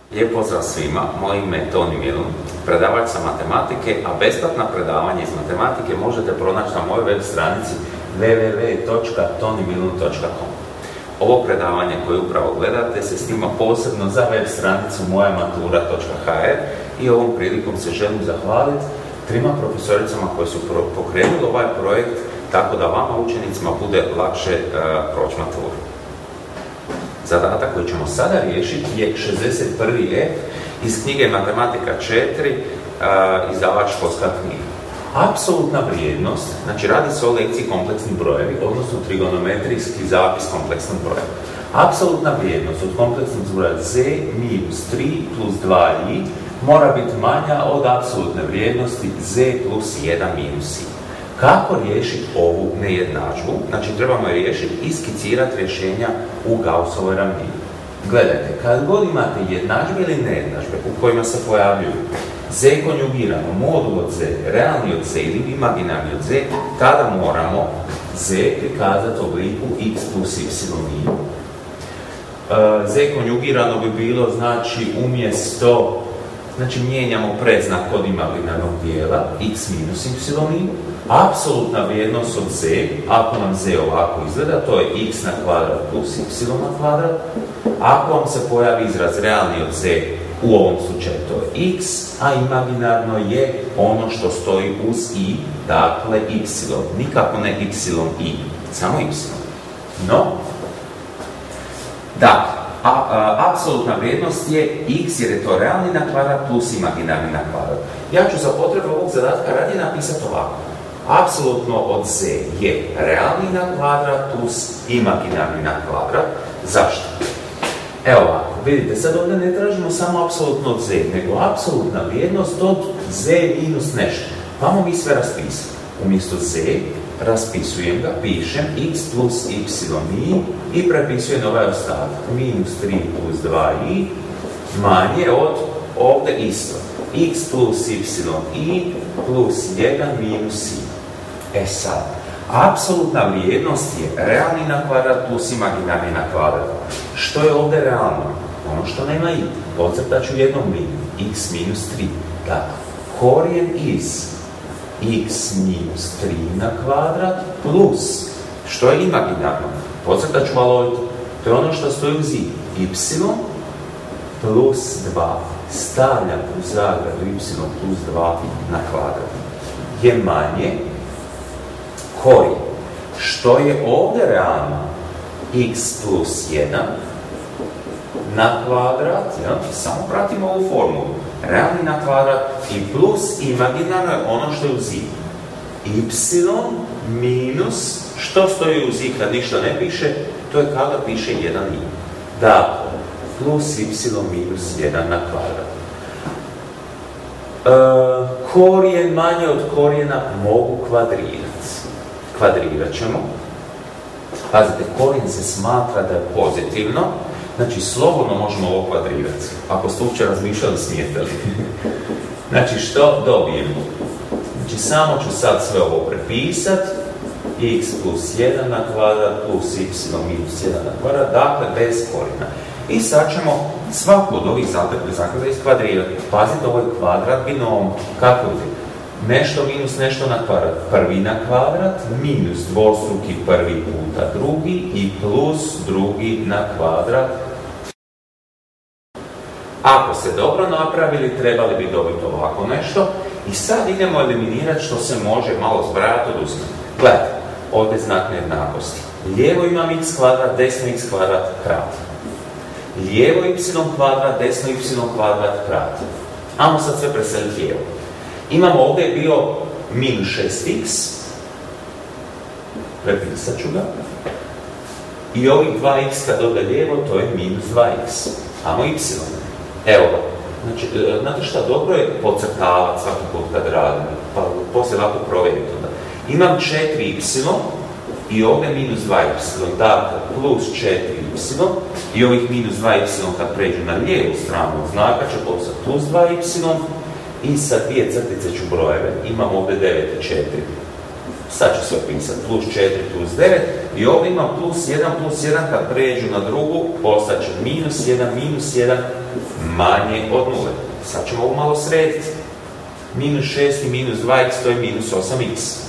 Lijep pozdrav svima, moje ime je Toni Milun, predavač sa matematike, a besplatna predavanja iz matematike možete pronaći na mojoj web stranici www.tonimilun.com. Ovo predavanje koje upravo gledate se snima posebno za web stranicu mojamatura.hr i ovom prilikom se želim zahvaliti trima profesoricama koje su pokrenuli ovaj projekt tako da vama učenicima bude lakše proći maturu. Zadatak koji ćemo sada riješiti je 61. iz knjige Matematika 4, izdavač Školska knjiga. Apsolutna vrijednost, znači radi se o lekciji kompleksni brojevi, odnosno trigonometrijski zapis kompleksnog broja. Apsolutna vrijednost od kompleksnog broja z minus 3 plus 2i mora biti manja od apsolutne vrijednosti z plus 1 minus i. Kako riješiti ovu nejednadžbu? Znači, trebamo riješiti i skicirati rješenja u Gaussovoj ravnini. Gledajte, kad god imate jednadžbe ili nejednadžbe u kojima se pojavljuju z konjugirano, modul od z, realni od z ili imaginarni od z, tada moramo z prikazati u obliku x plus y. Z konjugirano bi bilo, znači, umjesto, znači, mijenjamo predznak kod imaginarnog dijela x minus y. Apsolutna vrijednost od z, ako nam z ovako izgleda, to je x na kvadrat plus y na kvadrat. Ako vam se pojavi izraz realni od z, u ovom slučaju to je x, a imaginarno je ono što stoji uz i, dakle y. Nikako ne y i, samo y. No, dakle, apsolutna vrijednost je x jer je to realni na kvadrat plus imaginarni na kvadrat. Ja ću za potrebu ovog zadatka radije napisati ovako. Apsolutno od z je realni na kvadrat plus imaginarni na kvadrat. Zašto? Evo ovako, vidite, sad ovdje ne tražimo samo apsolutno od z, nego apsolutna vrijednost od z minus nešto. Vamo mi sve raspisati. Umjesto z raspisujem ga, pišem x plus y i prepisujem ovaj ostatak. Minus 3 plus 2i manje od ovdje isto. X plus y i plus 1 minus i. Sad, apsolutna vrijednost je realni na kvadrat plus imaginarni na kvadrat. Što je ovdje realno? Ono što nema i. Podcrtat ću jednom liniju. X minus 3. Dakle, korijen iz x minus 3 na kvadrat plus, što je imaginarno? Podcrtat ću valojto. To je ono što stoji uz i. Y plus 2. Stavljam u zagradu y plus 2 na kvadrat. Je manje korijen. Što je ovdje realno? X plus 1 na kvadrat, samo pratimo ovu formulu. Realni na kvadrat i plus imaginarno je ono što je uz i. Y minus, što stoji uz i kad ništa ne piše, to je kada piše 1 i. Dakle, plus y minus 1 na kvadrat. Korijen manje od korijena mogu kvadrirati. Kvadrirat ćemo. Pazite, korijen se smatra da je pozitivno, znači slobodno možemo ovo kvadrirati. Ako ste uopće razmišljali, smijete li? Znači, što dobijemo? Znači, samo ću sad sve ovo prepisati. X plus 1 na kvadrat plus y minus 1 na kvadrat, dakle bez korijena. I sad ćemo svaku od ovih zaklada iskvadrirati. Pazite, ovo je kvadrat binom. Kako je? Nešto minus nešto na kvadrat. Prvi na kvadrat, minus dvostruki prvi puta drugi i plus drugi na kvadrat. Ako ste dobro napravili, trebali bi dobiti ovako nešto. I sad idemo eliminirati što se može malo zbrajati od uzmeti. Gledajte, ovdje znak nejednakosti. Lijevo imam x kvadrat, desno x kvadrat krat. Lijevo y kvadrat, desno y kvadrat krat. Ajmo sad sve preseliti lijevo. Imamo ovdje bio minus 6x. Prepisat ću ga. I ovih 2x kad ode lijevo, to je minus 2x. Ajmo y. Evo ga. Znači, znate šta, dobro je podcrtavati svaki put kad radimo. Pa poslije lako provjeriti onda. Imam 4y i ovdje minus 2y. Dakle, plus 4y i ovih minus 2y kad pređu na lijevu stranu znaka će postati plus 2y i sa dvije crtice ću brojeve. Imam ovdje 9 i 4. Sad ću sve pisati. Plus 4 plus 9 i ovdje imam plus 1 kad pređu na drugu postaće minus 1 manje od 0. Sad ćemo ovo malo srediti. Minus 6 i minus 2x, to je minus 8x.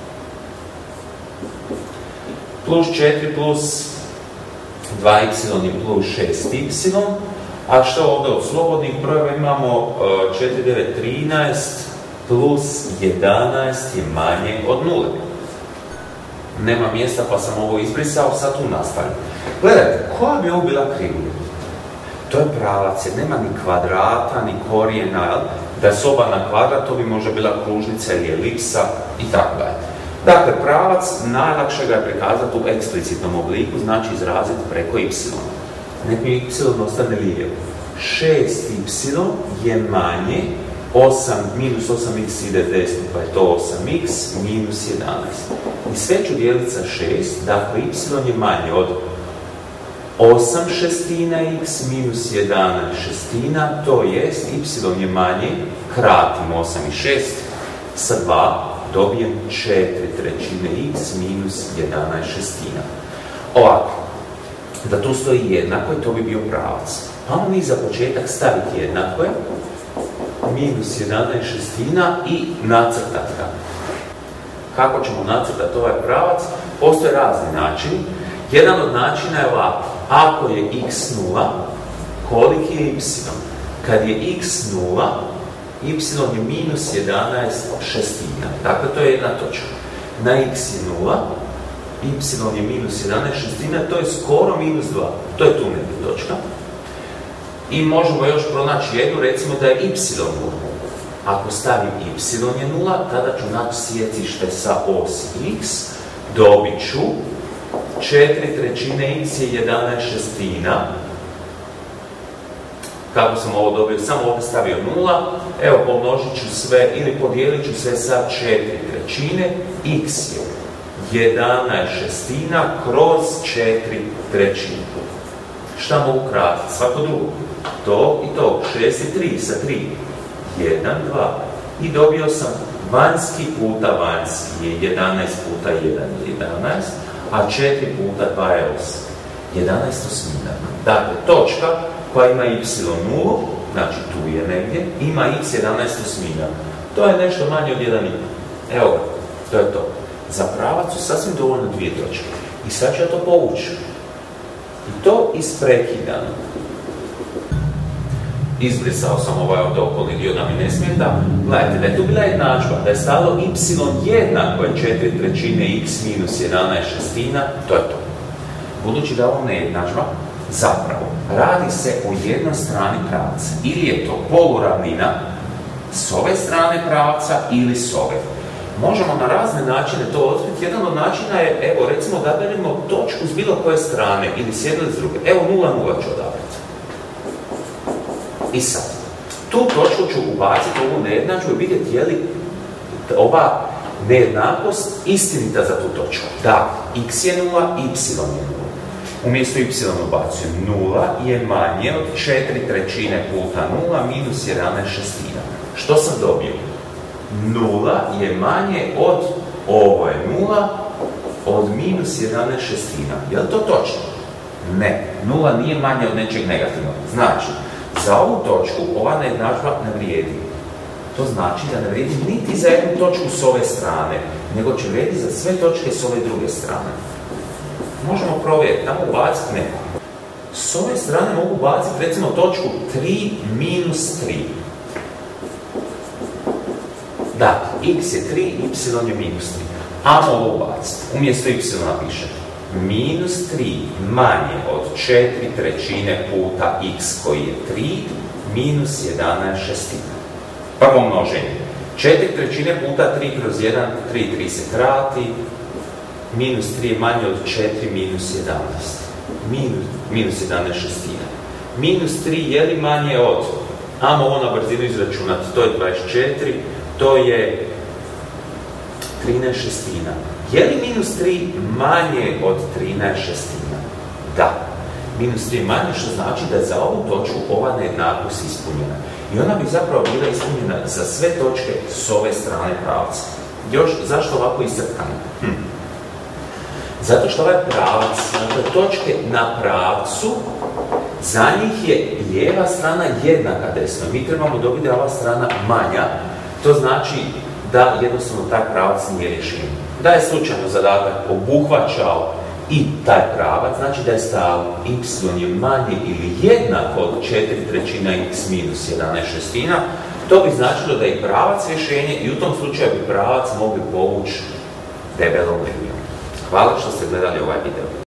Plus 4 plus 2y je plus 6y. A što ovdje od slobodnih brojeva imamo 4, 9, 13 plus 11 je manje od 0. Nema mjesta pa sam ovo izbrisao, sad tu nastavim. Gledajte, koja bi ovo bila krivulja? To je pravac, jer nema ni kvadrata, ni korijena, da je soba na kvadrat, to bi možda bila kružnica ili elipsa i tako dalje. Dakle, pravac najlakše ga je prikazati u eksplicitnom obliku, znači izraziti preko y. Nek mi y ostane lijevo. 6y je manje, minus 8x ide desno, pa je to 8x minus 11. I sve ću dijeliti sa 6, dakle y je manje od 8 šestina x minus 11 šestina, to jest y je manje, kratim 8 i 6, sa 2 dobijem 4 trećine x minus 11 šestina. Ovako, da tu stoji jednako i to bi bio pravac. Ajmo mi za početak staviti jednako je, minus 11 šestina i nacrtati ga. Kako ćemo nacrtati ovaj pravac? Postoje razni načini. Jedan od načina je ovako. Ako je x 0, koliki je y? Kad je x 0, y je minus 11 šestina. Dakle, to je jedna točka. Na x je 0, y je minus 11 šestina, to je skoro minus 2. To je tu neka točka. I možemo još pronaći jednu, recimo da je y 0. Ako stavim y je 0, tada ću naći sjecište sa osi x, dobit ću 4 trećine x je 11 šestina. Kako sam ovo dobio? Samo ovdje stavio 0. Evo, pomnožit ću sve ili podijelit ću sve sa 4 trećine. X je 11 šestina kroz 4 trećine. Šta mogu kratiti? Svako drugo. To i to. 6 i 3 sa 3. 1, 2. I dobio sam vanjski puta vanjski je 11 puta 1 je 11, a 4 puta 2 je 8. 11 osmina. Dakle, točka koja ima y 0, znači tu je negdje, ima x 11 osmina. To je nešto manje od 1,5. Evo ga, to je to. Za pravac su sasvim dovoljno dvije točke. I sad ću ja to povući. I to isprekidano. Izbrisao sam ovaj ovdje okolni dio da mi ne smeta. Gledajte, da je tu bila jednadžba, da je stalo y jednako je 4 trećine x minus 11 šestina, to je to. Budući da ovo nejednadžba, zapravo radi se o jednoj strani pravca. Ili je to poluravnina s ove strane pravca ili s ove. Možemo na razne načine to otkriti. Jedan od načina je, evo recimo da odaberemo točku s bilo koje strane ili s jedne ili s druge. Evo 0,0 ću odabrati. I sad, tu točku ću ubaciti ovu nejednadžbu i vidjeti je li ova nejednakost istinita za tu točku. Da, x je 0, y je 0. Umjesto y ubacujem 0 je manje od 4 trećine puta 0 minus 11 šestina. Što sam dobio? 0 je manje od, ovo je 0, od minus 11 šestina. Je li to točno? Ne, 0 nije manje od nečeg negativnog. Znači, za ovu točku ova nejednadžba ne vrijedi. To znači da ne vrijedi niti za jednu točku s ove strane, nego će vrijediti za sve točke s ove druge strane. Možemo provjeriti, tamo ubaciti neko. S ove strane mogu ubaciti recimo točku 3 minus 3. Da, x je 3, y je minus 3. Ajmo ovo ubaciti. Umjesto y napišem minus 3 manje od 4 trećine puta x koji je 3 minus 11 šestina. Prvo množenje. 4 trećine puta 3 kroz 1, 3 se krati, minus 3 je manje od 4 minus 11. Minus 11 šestina. Minus 3 je li manje od, ajmo ovo na brzinu izračunati, to je 24, to je 13 šestina. Je li minus 3 manje od 13 šestina? Da. Minus 3 manje, što znači da je za ovu točku ova nejednakost ispunjena. I ona bi zapravo bila ispunjena za sve točke s ove strane pravca. Još, zašto ovako iscrtano? Zato što ovaj pravac, dakle točke na pravcu za njih je lijeva strana jednaka desnoj. Mi trebamo dobiti da je ova strana manja, to znači da jednostavno taj pravac nije rješenje. Da je slučajno zadatak obuhvaćao i taj pravac, znači da je stajalo y je manje ili jednako od 4/3 x minus 11/6, to bi značilo da je pravac rješenje i u tom slučaju bi pravac mogli povući debelom linijom. Hvala što ste gledali ovaj video.